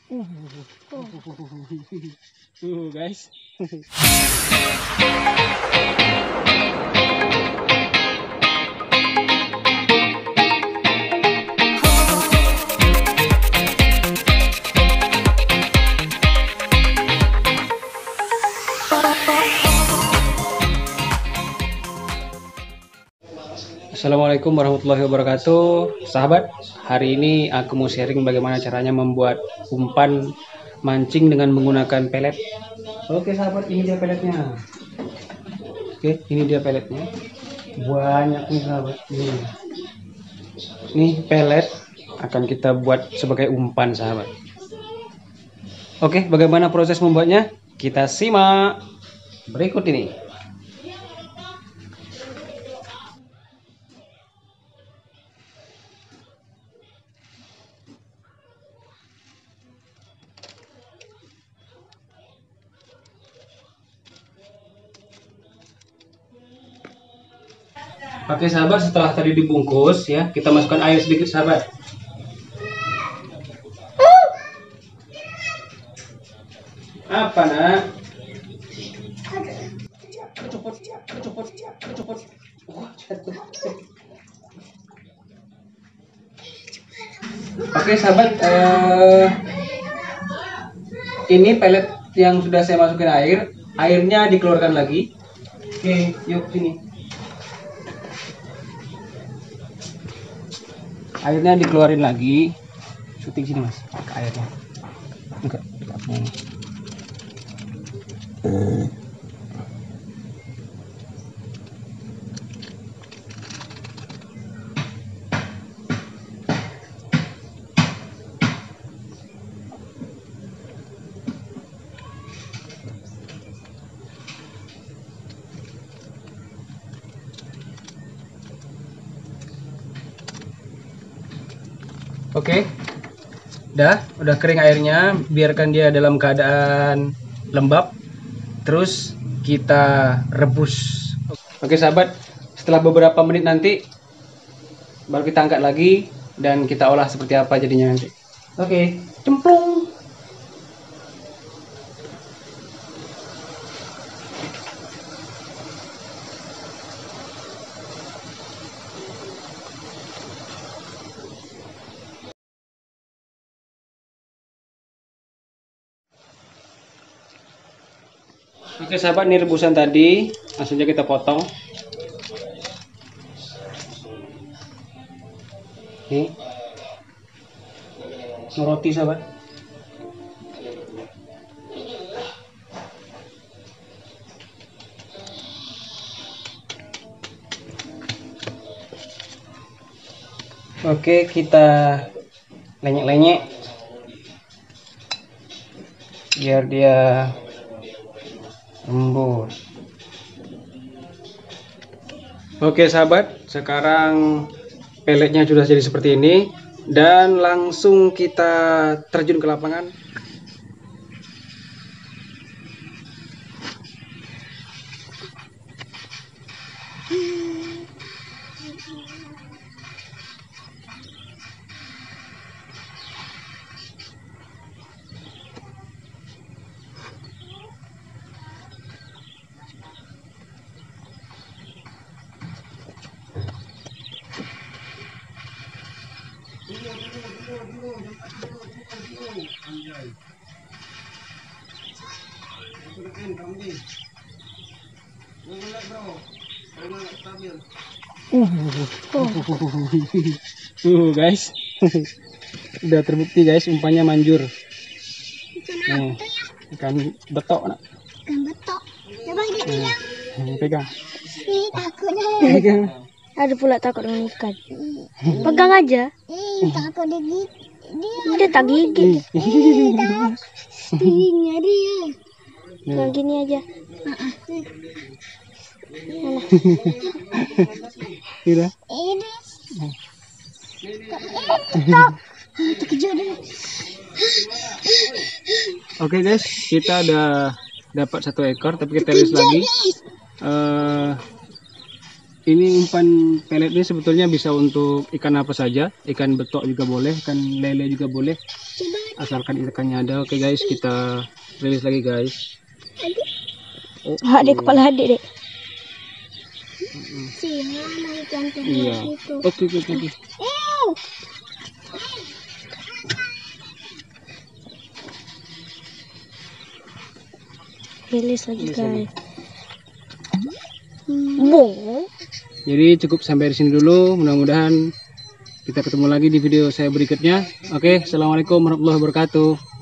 Guys. Assalamualaikum warahmatullahi wabarakatuh. Sahabat, hari ini aku mau sharing bagaimana caranya membuat umpan mancing dengan menggunakan pelet. Oke sahabat, ini dia peletnya. Oke, ini dia peletnya. Banyak nih sahabat. Nih pelet akan kita buat sebagai umpan sahabat. Oke, bagaimana proses membuatnya? Kita simak berikut ini. Oke sahabat, setelah tadi dibungkus ya, kita masukkan air sedikit sahabat. Apa nak? Oke sahabat, ini pelet yang sudah saya masukin air, airnya dikeluarkan lagi. Oke, yuk sini. Airnya dikeluarin lagi. Syuting sini mas, ke airnya. Enggak. Oke, udah kering airnya, biarkan dia dalam keadaan lembab, terus kita rebus. Oke sahabat, setelah beberapa menit nanti baru kita angkat lagi dan kita olah seperti apa jadinya nanti. Oke, cemplung. Oke sahabat, ini rebusan tadi, langsung aja kita potong. Nih, roti sahabat. Oke, kita lenyek-lenyek biar dia lembut. Oke sahabat, sekarang peletnya sudah jadi seperti ini dan langsung kita terjun ke lapangan. Guys, udah terbukti guys, umpannya manjur. Nih, ikan betok nak. Ikan betok. Coba dia pegang. Pegang. Takut. Pegang. Ada pula takut dengan ikan. Pegang aja. Takut digigit. Dia tak gigit. Tingginya dia. Yang gini aja. Udah. Ini. Oke guys, kita udah dapat 1 ekor, tapi kita rilis lagi. Ini umpan pelet ini sebetulnya bisa untuk ikan apa saja, ikan betok juga boleh, ikan lele juga boleh. Coba asalkan ikannya ada. Oke guys, kita rilis lagi guys. Oh, Adik kepala adik dek. Singa naik yang iya. itu. Oke. Rilis lagi Rilis lagi. guys. Bong. Jadi cukup sampai di sini dulu. Mudah-mudahan kita ketemu lagi di video saya berikutnya. Oke, assalamualaikum warahmatullahi wabarakatuh.